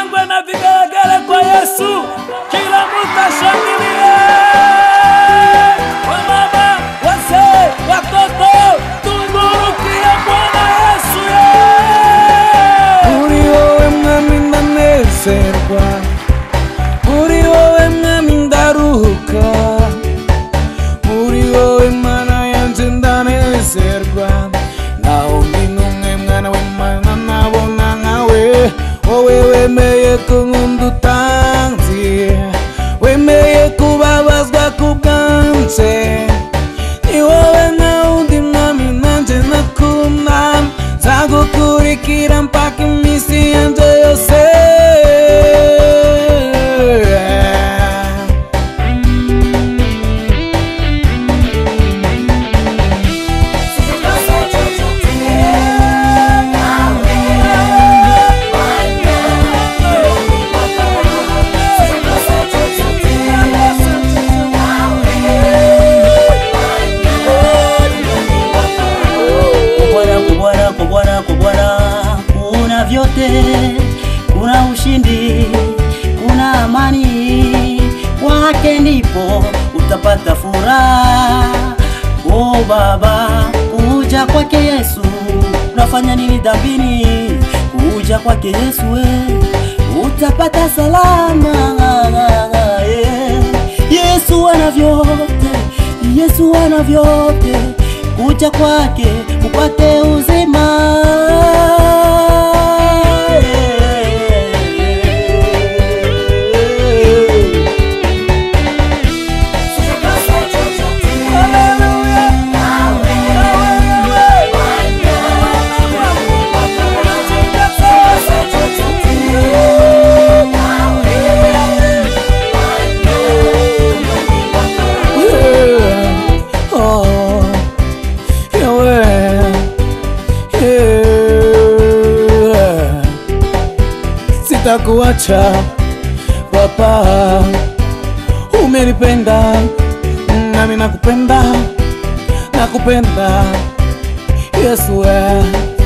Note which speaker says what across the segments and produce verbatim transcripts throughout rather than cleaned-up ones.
Speaker 1: shangwe na vigelegele kwa Yesu. Kila mtu ashangilie. Wamama, wazee, watoto, tumburukie Bwana Yesu.
Speaker 2: Uri wowe mwami ndanezerwa, uri wowe mwami ndaruhuka, uri wowe Mana yanje ndanezerwa. Naho ndi numwe mwana w'Imana nabona nkawe, wowe wemeye kunkunda utanzi, wemeye kubabazwa kubwanje. Ni wowe nta wundi mwami nanje nakunda, nzagukurikira mpaka iminsi yanje yose.
Speaker 3: Kuna vyote, kuna ushindi, kuna amani, kwake ndipo utapata furaha. Oh Baba, kuja kwake Yesu, unafanya nini dhambini? Kuja kwake Yesu we, utapata salama. Yesu ana vyote, Yesu ana vyote, kuja kwake upate uzima.
Speaker 2: Sitakuacha Baba, umenipenda nami nakupenda, nakupenda Yesu we.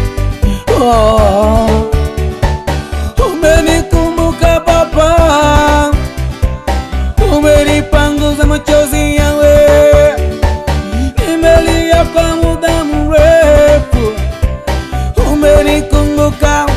Speaker 2: Oh, umenikumbuka Baba, umenipanguza machozi yawe, nimelia kwa muda mrefu, umenikumbuka